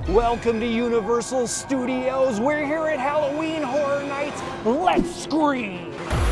Welcome to Universal Studios. We're here at Halloween Horror Nights. Let's scream!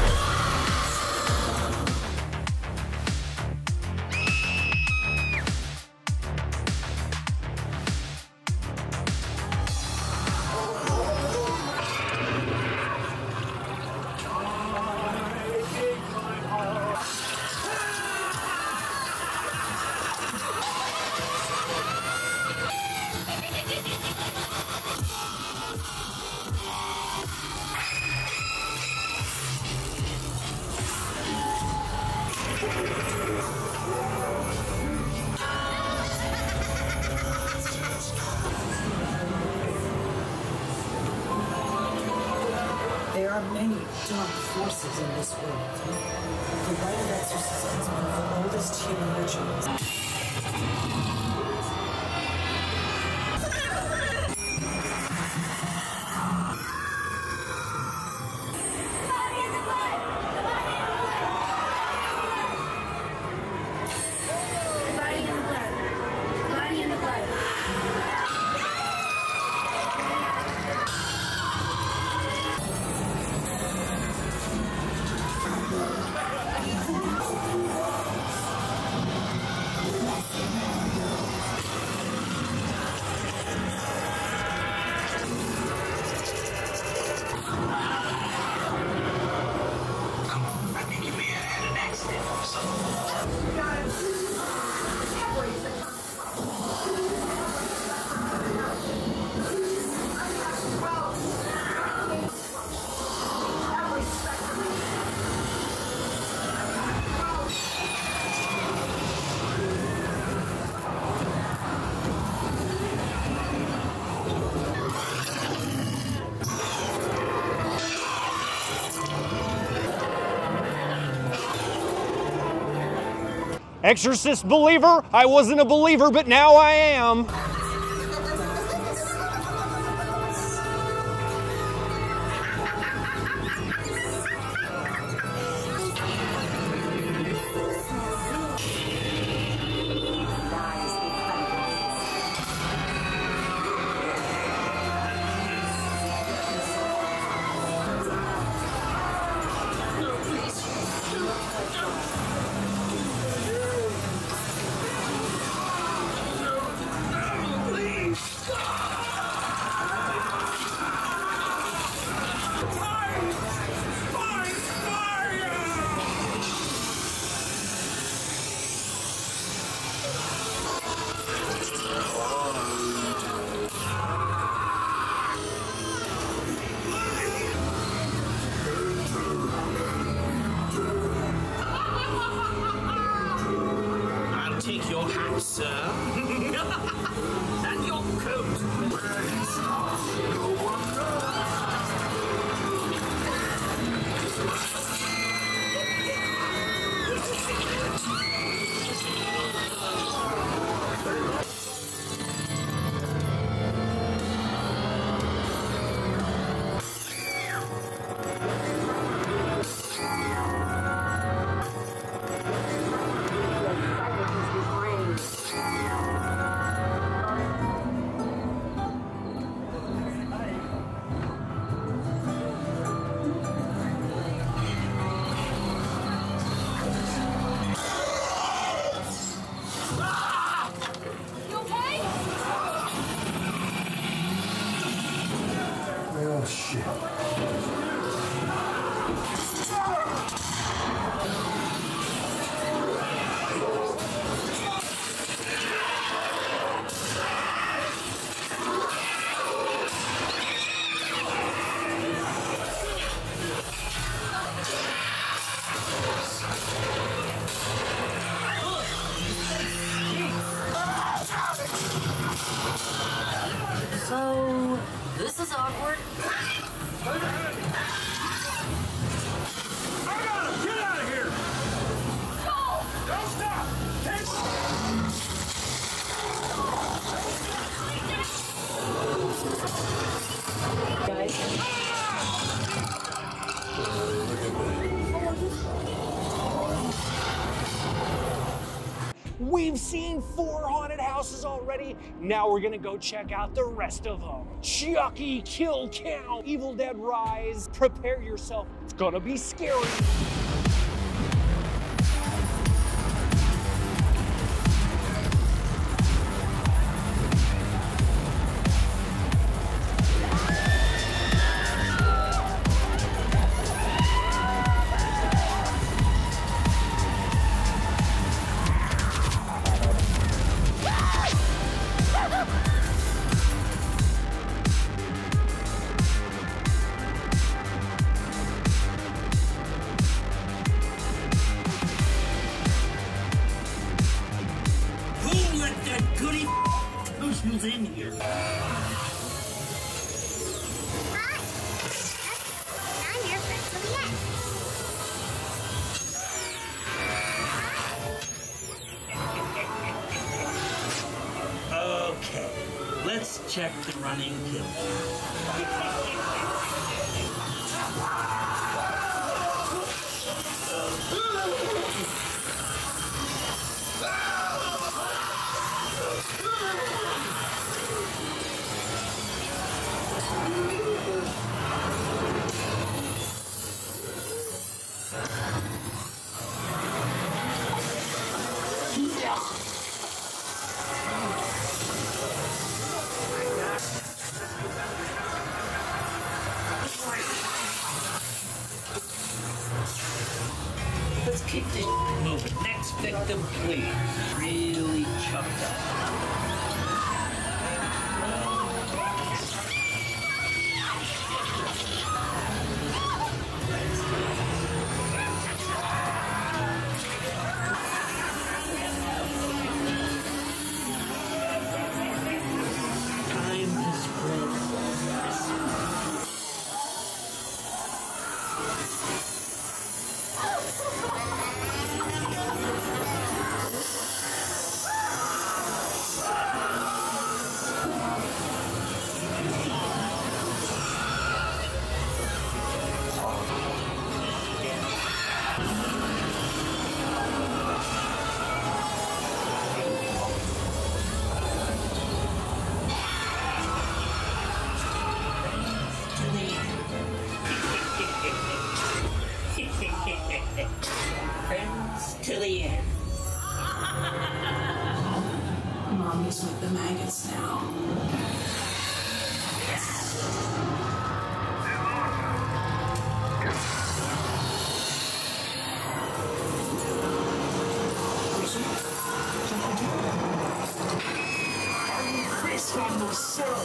There are many dark forces in this world. The rite of exorcism is one of the oldest human rituals. Exorcist believer? I wasn't a believer, but now I am. Take your hat, sir. And your coat. We've seen 4 haunted houses already. Now we're gonna go check out the rest of them. Chucky Kill Count, Evil Dead Rise. Prepare yourself, it's gonna be scary. Who's in here? Hi, I'm your friend Juliet. Okay, let's check the running kill. Let's keep this moving. Next victim, please. Really chucked up. Time to spread friends to the end. Mommy's with the maggots now. Face on the cell.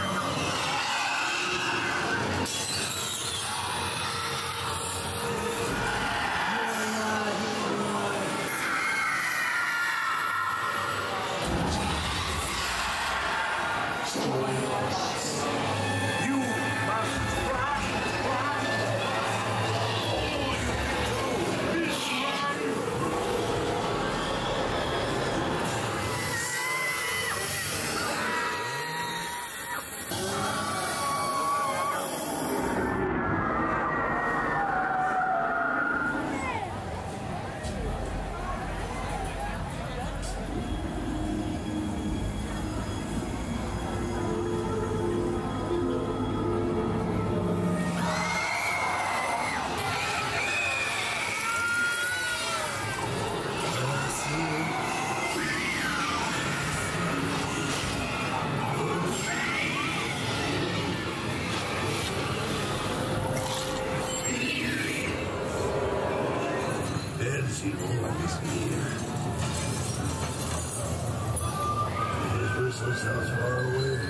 She always here. Universal sounds far away.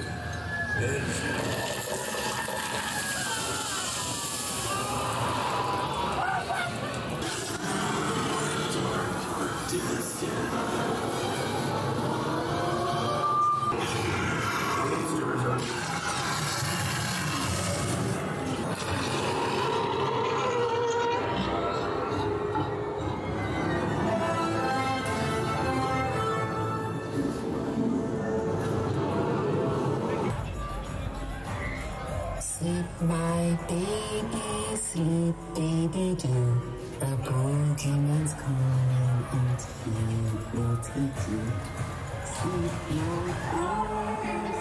Sleep, my baby, sleep, baby, do. The poor demon's calling and he will teach you. Keep your eyes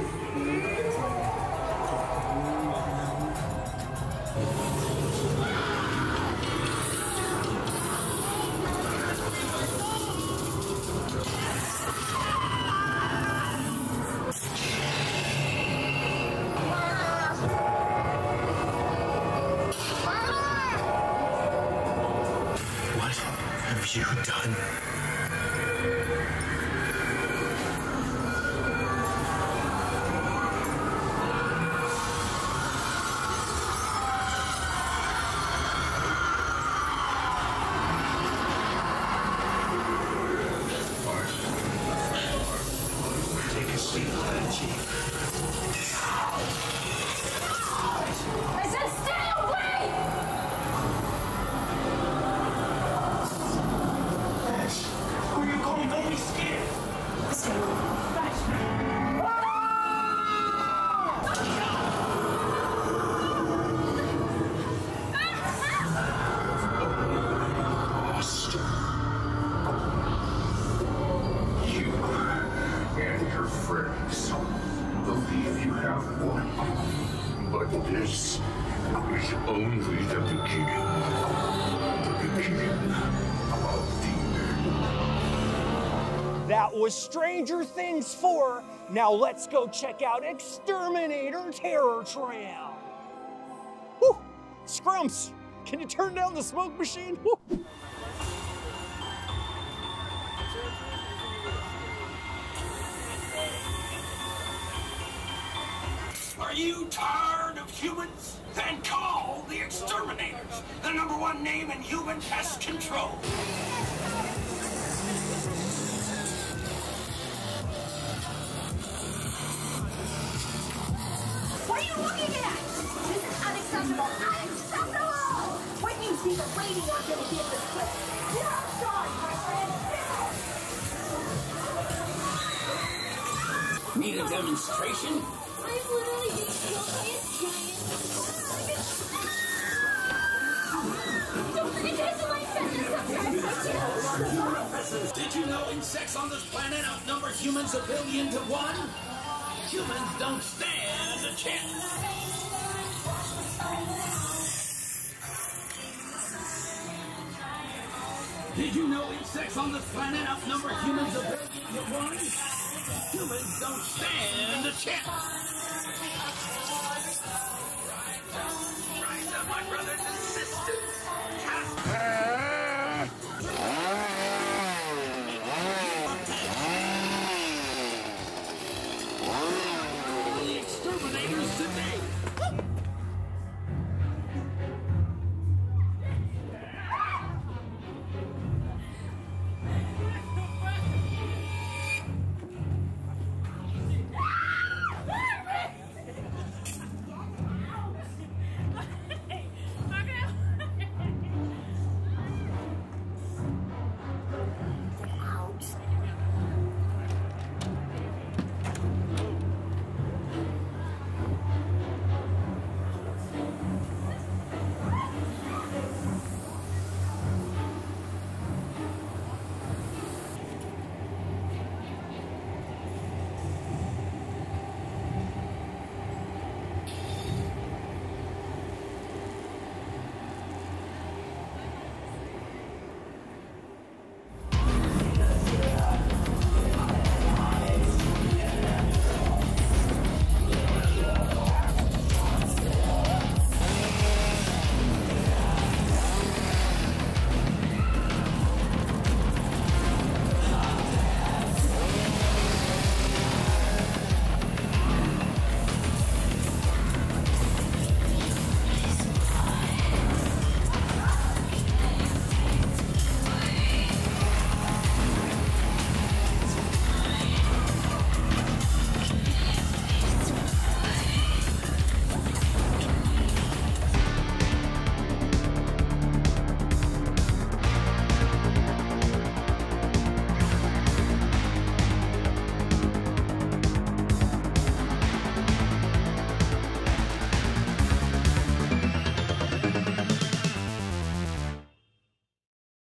What have you done? Take a seat, Banshee. I said stay away! Ash, where are you going? Don't be scared. You and your friends believe you have won. But this is only the beginning. The beginning of the end. That was Stranger Things 4. Now let's go check out Exterminator Terror Trail. Whew! Scrumps, can you turn down the smoke machine? Whew. Are you tired of humans? Then call the Exterminators, the #1 name in human pest control. What are you looking at? This is unacceptable! Unacceptable! When you see the rating I'm gonna give this place, you're sorry, my friend! Need a demonstration? I'm literally being killed by a giant... Don't forget to hit the like button and subscribe. Did you know insects on this planet outnumber humans 1 billion to 1? Humans don't stand a chance. Did you know insects on this planet outnumber humans 1 billion to 1? Humans don't stand a chance.